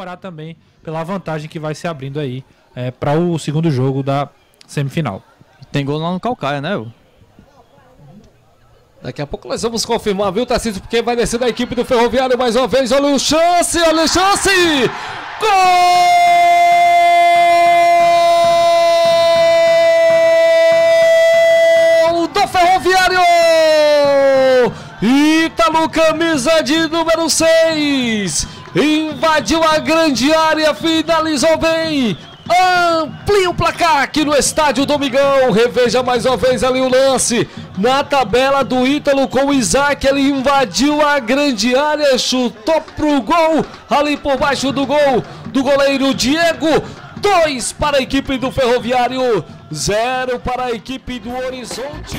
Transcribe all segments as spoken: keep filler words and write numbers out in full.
comemorar também pela vantagem que vai se abrindo aí é, para o segundo jogo da semifinal. Tem gol lá no Calcaia, né? Vô? Daqui a pouco nós vamos confirmar, viu, Tarcísio? Porque vai descer da equipe do Ferroviário mais uma vez. Olha o chance, olha a chance! Gol do Ferroviário! Ítalo, camisa de número seis. Invadiu a grande área, finalizou bem. Amplia o placar aqui no estádio Domingão. Reveja mais uma vez ali o lance na tabela do Ítalo com o Isaac. Ele invadiu a grande área, chutou pro gol, ali por baixo do gol do goleiro Diego. Dois para a equipe do Ferroviário, zero para a equipe do Horizonte.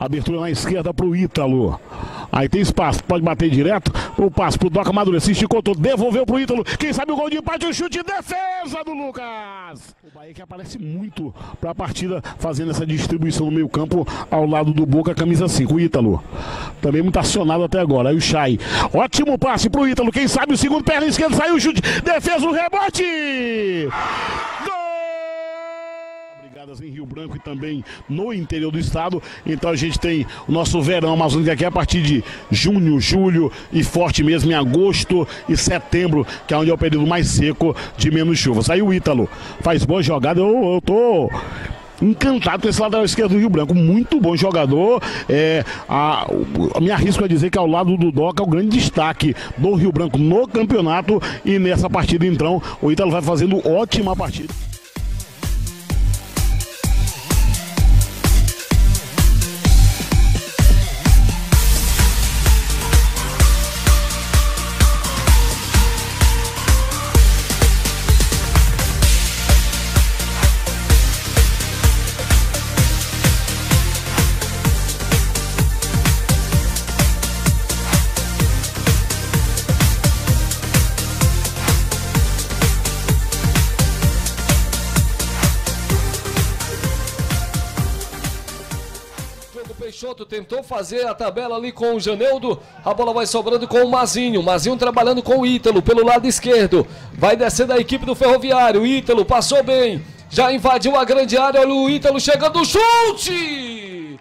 Abertura na esquerda pro Ítalo. Aí tem espaço, pode bater direto. O passe pro Doca Madureira, se esticou todo, devolveu pro Ítalo. Quem sabe o gol de empate, o chute, defesa do Lucas. O Bahia que aparece muito pra partida, fazendo essa distribuição no meio campo ao lado do Boca, camisa cinco, o Ítalo. Também muito acionado até agora. Aí o Chay. Ótimo passe pro Ítalo, quem sabe o segundo, perna esquerda, saiu o chute, defesa, o rebote. Gol! Em Rio Branco e também no interior do estado. Então a gente tem o nosso verão amazônico aqui a partir de junho, julho e forte mesmo em agosto e setembro, que é onde é o período mais seco de menos chuvas. Aí o Ítalo faz boa jogada. Eu, eu tô encantado com esse lateral esquerdo do Rio Branco, muito bom jogador. É, a, a, me arrisco a dizer que ao lado do Doca é o grande destaque do Rio Branco no campeonato, e nessa partida então o Ítalo vai fazendo ótima partida. Peixoto tentou fazer a tabela ali com o Janeldo, a bola vai sobrando com o Mazinho, Mazinho trabalhando com o Ítalo pelo lado esquerdo, vai descendo a equipe do Ferroviário, o Ítalo passou bem, já invadiu a grande área, olha o Ítalo chegando, chute!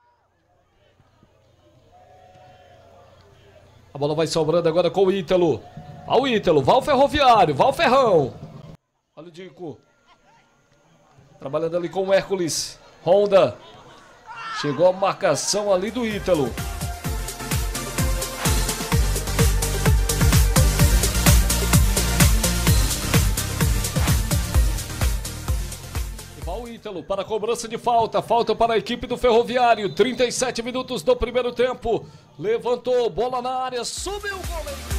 A bola vai sobrando agora com o Ítalo, ao Ítalo, vai o Ferroviário, vai o Ferrão, olha o Dico, trabalhando ali com o Hércules, Honda. Chegou a marcação ali do Ítalo. E vai o Ítalo para a cobrança de falta. Falta para a equipe do Ferroviário. trinta e sete minutos do primeiro tempo. Levantou, bola na área, subiu o goleiro.